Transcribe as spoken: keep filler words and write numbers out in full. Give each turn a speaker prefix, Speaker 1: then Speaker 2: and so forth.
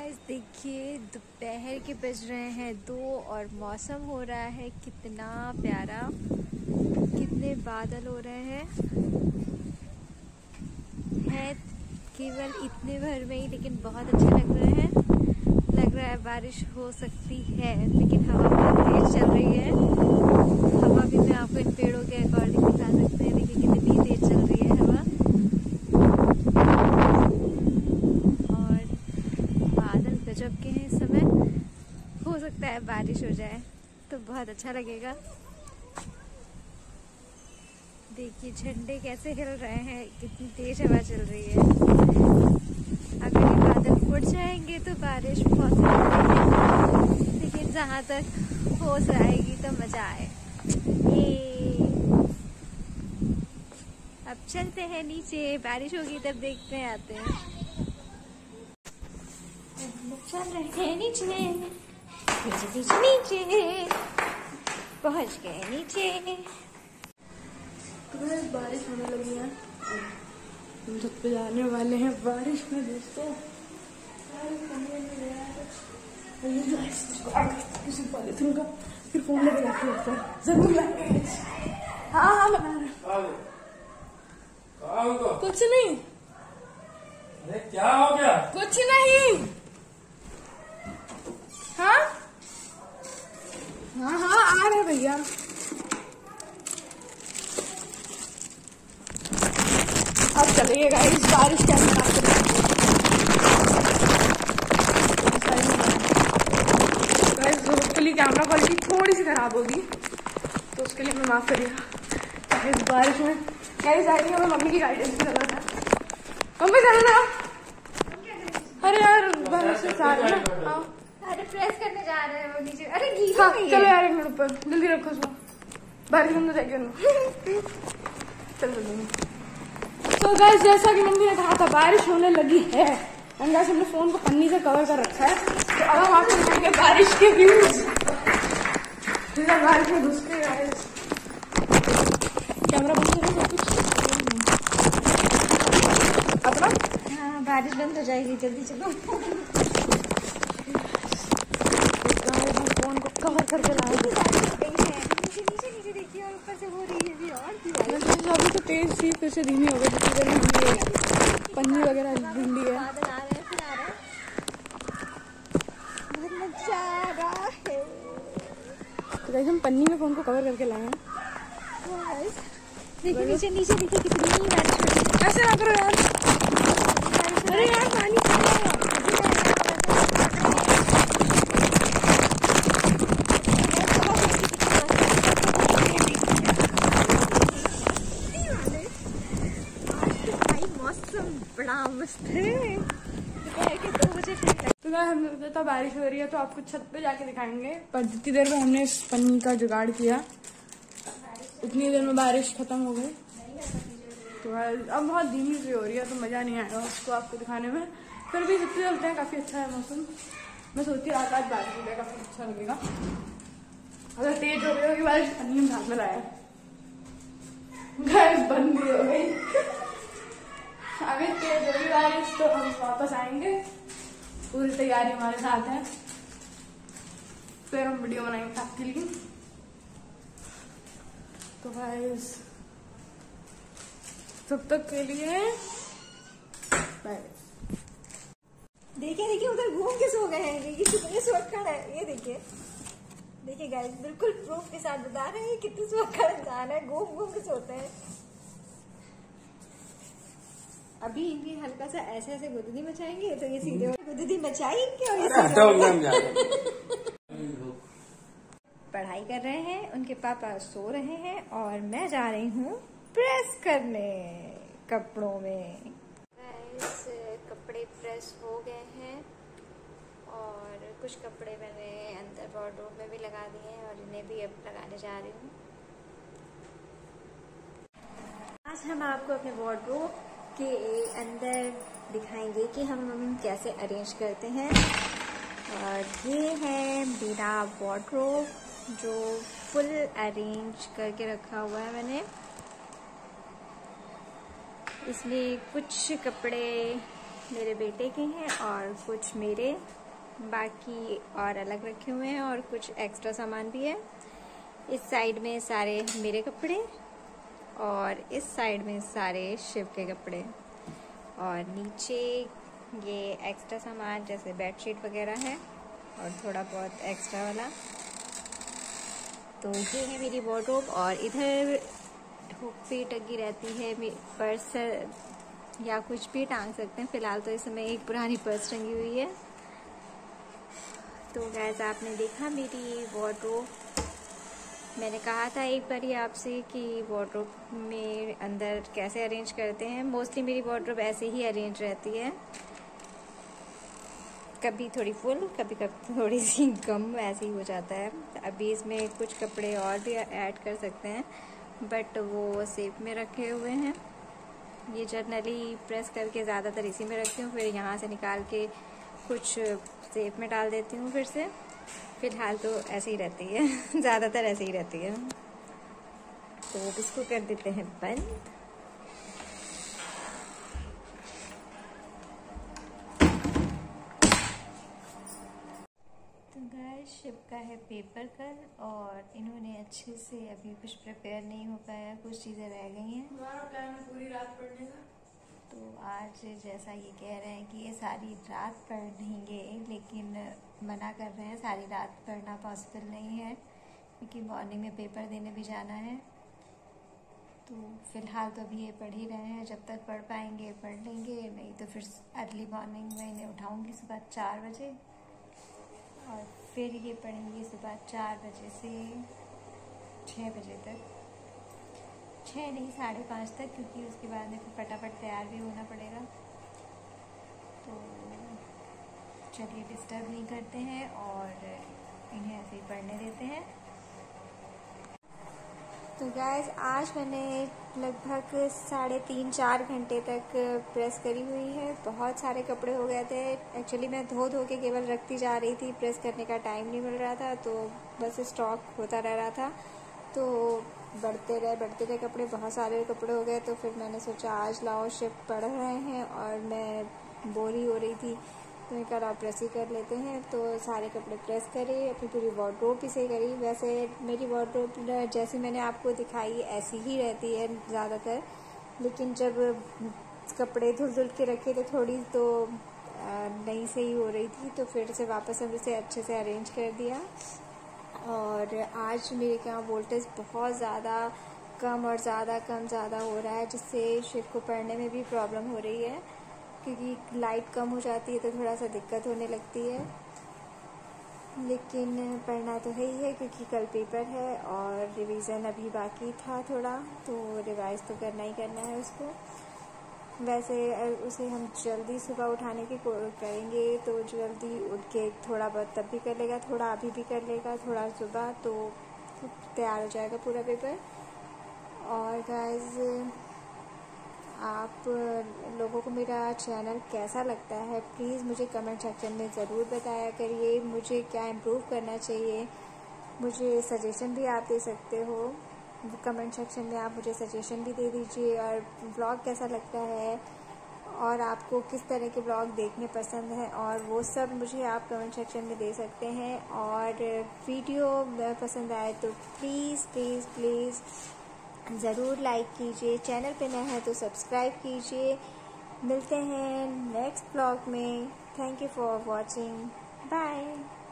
Speaker 1: Guys देखिए दोपहर के बज रहे हैं दो और मौसम हो रहा है कितना प्यारा, कितने बादल हो रहे हैं है केवल इतने भर में ही, लेकिन बहुत अच्छे लग रहे हैं। लग रहा है बारिश हो सकती है, लेकिन हवा बहुत तेज चल रही है। हवा भी मैं आपको इन पेड़ों के अकॉर्डिंग दिखा सकते हैं। देखिए कितनी तेज चल रही है हवा, और बादल गजब के हैं इस समय। हो सकता है बारिश हो जाए तो बहुत अच्छा लगेगा। देखिए झंडे कैसे हिल रहे हैं, कितनी तेज हवा चल रही है। अगर ये बादल उड़ जाएंगे तो बारिश पॉसिबल है, लेकिन जहाँ तक होश आएगी तो मजा आए। ये अब चलते हैं नीचे, बारिश होगी तब देखते हैं, आते हैं। चल रहे हैं नीचे नीचे नीचे नीचे, पहुंच गए नीचे।
Speaker 2: तो बारिश होने लगी है, हम छत पे जाने वाले हैं बारिश में दोस्तों। किसी पॉलिथीन का फिर फोन लेके जाके होता है जरूर लाएंगे। हाँ हाँ बना रहे, कुछ नहीं।
Speaker 3: अरे क्या हो गया?
Speaker 2: कुछ नहीं। हाँ हाँ हाँ आ रहे भैया। अब चलिए गाइस, बारिश कैसे गाइस, उसके लिए कैमरा क्वालिटी थोड़ी सी खराब होगी, तो उसके लिए मैं माफ करिएगा। इस बारिश में गाइस आएगी, हमें मम्मी की गाइडेंस की जरूरत है। मम्मी चलो ना। अरे यार बारिश से सारे ना,
Speaker 1: अरे प्रेस करने जा रहे हैं वो नीचे। अरे गीला
Speaker 2: हाँ
Speaker 1: नहीं है।
Speaker 2: चलो यार एक मिनट पर जल्दी रखो उसको, बारिश में जाएगी। चल जल्दी। तो गाइस जैसा कि मम्मी ने कहा था बारिश होने लगी है, एंड गाइस हमने फोन को पन्नी से कवर कर रखा है। तो अब हम आपको दिखाएंगे बारिश के व्यूज। बारिश में घुस के गाइस कैमरा बंद करो सब कुछ अपना।
Speaker 1: हाँ बारिश बंद हो जाएगी, जल्दी चलो।
Speaker 2: फोन को कवर करके लाएंगे।
Speaker 1: नीचे नीचे नीचे देखिए, और ऊपर से हो रही है भी और
Speaker 2: अभी तो तेज थी, फिर से धीमी हो गई, पन्नी वगैरह ढूंढी है।
Speaker 1: बादल आ रहे हैं, फिर आ रहे हैं, बहुत मजा आ रहा है।
Speaker 2: तो गाइस हम पन्नी में फोन को कवर करके लाए हैं।
Speaker 1: देखिए नीचे नीचे देखिए कितनी बारिश हो रही है।
Speaker 2: ऐसे ना करो यार, अरे यार पानी
Speaker 1: बड़ा मस्त है। दो बजे
Speaker 2: तो गाइस हमने सोचा था बारिश हो रही है तो आपको छत पे जाके दिखाएंगे, पर जितनी देर में हमने इस पन्नी का जुगाड़ किया उतनी देर में बारिश खत्म हो गई। तो अब बहुत धीमी सी हो रही है तो मजा नहीं आएगा उसको आपको दिखाने में। फिर भी जितने चलते हैं काफी अच्छा है मौसम। मैं सोचती रात आज बारिश हो जाएगा, काफी अच्छा लगेगा। अगर तेज हो गई होगी बारिश, पन्नी में हाथ में लाया गैस बंद भी हो गई। अगर तेज होगी बारिश तो हम वापस आएंगे, पूरी तैयारी हमारे साथ है, फिर हम वीडियो बनाएंगे आपके लिए। तो गाइस तब तक के लिए बाय।
Speaker 1: देखिए देखिए उधर घूम के सो गए हैं, ये कितने सुअक्कड़ है। ये देखिए देखिए गाइस, बिल्कुल प्रूफ के साथ बता रहे हैं कितने सुअक्कड़ इंसान है, घूम घूम के सोते हैं। अभी इनकी हल्का सा ऐसे ऐसे गुदगी मचाएंगे तो ये सीधे गुदगी मचाएंगे और ये पढ़ाई कर रहे हैं। उनके पापा सो रहे हैं और मैं जा रही हूँ प्रेस करने कपड़ों में। कपड़े प्रेस हो गए हैं और कुछ कपड़े मैंने अंदर वार्डरोब में भी लगा दिए हैं और इन्हें भी अब लगाने जा रही हूँ। आज हम आपको अपने वार्डरोब के अंदर दिखाएंगे कि हम कैसे अरेंज करते हैं। और ये है मेरा वार्डरोब जो फुल अरेंज करके रखा हुआ है मैंने। इसमें कुछ कपड़े मेरे बेटे के हैं और कुछ मेरे, बाकी और अलग रखे हुए हैं और कुछ एक्स्ट्रा सामान भी है। इस साइड में सारे मेरे कपड़े और इस साइड में सारे शिव के कपड़े, और नीचे ये एक्स्ट्रा सामान जैसे बेडशीट वगैरह है और थोड़ा बहुत एक्स्ट्रा वाला। तो ये है मेरी वार्डरोब, और इधर हुक पे टंगी रहती है पर्स या कुछ भी टांग सकते हैं। फिलहाल तो इस समय एक पुरानी पर्स टंगी हुई है। तो गाइस आपने देखा मेरी वार्डरोब। मैंने कहा था एक बार आपसे कि वार्डरोब में अंदर कैसे अरेंज करते हैं। मोस्टली मेरी वार्डरोब ऐसे ही अरेंज रहती है, कभी थोड़ी फुल कभी कभी थोड़ी सी कम, ऐसे ही हो जाता है। अभी इसमें कुछ कपड़े और भी ऐड कर सकते हैं, बट वो सेफ में रखे हुए हैं। ये जनरली प्रेस करके ज़्यादातर इसी में रखती हूँ, फिर यहाँ से निकाल के कुछ सेफ में डाल देती हूँ फिर से। फिलहाल तो ऐसे ही रहती है ज़्यादातर ऐसे ही रहती है। तो इसको कर देते हैं बंद। तो गाइस शिव का है पेपर कल, और इन्होंने अच्छे से अभी कुछ प्रिपेयर नहीं हो पाया, कुछ चीज़ें रह गई हैं।
Speaker 2: तुम्हारा प्लान है पूरी रात पढ़ने का?
Speaker 1: तो आज जैसा ये कह रहे हैं कि ये सारी रात पढ़ेंगे, लेकिन मना कर रहे हैं, सारी रात पढ़ना पॉसिबल नहीं है क्योंकि मॉर्निंग में पेपर देने भी जाना है। तो फिलहाल तो अभी ये पढ़ ही रहे हैं, जब तक पढ़ पाएंगे पढ़ लेंगे, नहीं तो फिर अर्ली मॉर्निंग में इन्हें उठाऊंगी सुबह चार बजे, और फिर ये पढ़ेंगे सुबह चार बजे से छः बजे तक, छः नहीं साढ़े पाँच तक, क्योंकि उसके बाद में फिर फटाफट तैयार भी होना पड़ेगा। तो चलिए डिस्टर्ब नहीं करते हैं और इन्हें ऐसे ही पढ़ने देते हैं। तो गाइस आज मैंने लगभग साढ़े तीन चार घंटे तक प्रेस करी हुई है। बहुत सारे कपड़े हो गए थे। एक्चुअली मैं धो धो के केवल रखती जा रही थी, प्रेस करने का टाइम नहीं मिल रहा था, तो बस स्टॉक होता रह रहा था। तो बढ़ते रहे बढ़ते रहे कपड़े, बहुत सारे कपड़े हो गए। तो फिर मैंने सोचा आज लाओ शिफ्ट पढ़ रहे हैं और मैं बोर ही हो रही थी, तो मैं कल प्रेस ही कर लेते हैं। तो सारे कपड़े प्रेस करे, अपनी पूरी वार्डरोब भी सही करी। वैसे मेरी वार्डरोब जैसी मैंने आपको दिखाई ऐसी ही रहती है ज़्यादातर, लेकिन जब कपड़े धुल धुल के रखे थे थोड़ी तो नहीं सही हो रही थी, तो फिर से वापस हम इसे अच्छे से अरेंज कर दिया। और आज मेरे यहाँ वोल्टेज बहुत ज़्यादा कम और ज़्यादा कम ज़्यादा हो रहा है, जिससे शिव को पढ़ने में भी प्रॉब्लम हो रही है, क्योंकि लाइट कम हो जाती है तो थोड़ा सा दिक्कत होने लगती है। लेकिन पढ़ना तो है ही है क्योंकि कल पेपर है और रिवीजन अभी बाकी था थोड़ा, तो रिवाइज तो करना ही करना है उसको। वैसे उसे हम जल्दी सुबह उठाने की करेंगे तो जल्दी उठ के थोड़ा बहुत तब भी कर लेगा, थोड़ा अभी भी कर लेगा, थोड़ा सुबह, तो तैयार हो जाएगा पूरा पेपर। और गाइस आप लोगों को मेरा चैनल कैसा लगता है प्लीज़ मुझे कमेंट सेक्शन में ज़रूर बताया करिए। मुझे क्या इम्प्रूव करना चाहिए, मुझे सजेशन भी आप दे सकते हो कमेंट सेक्शन में, आप मुझे सजेशन भी दे दीजिए। और ब्लॉग कैसा लगता है और आपको किस तरह के ब्लॉग देखने पसंद हैं, और वो सब मुझे आप कमेंट सेक्शन में दे सकते हैं। और वीडियो पसंद आए तो प्लीज़ प्लीज़ प्लीज़ ज़रूर लाइक कीजिए, चैनल पे नए हैं तो सब्सक्राइब कीजिए। मिलते हैं नेक्स्ट ब्लॉग में। Thank you for watching, bye.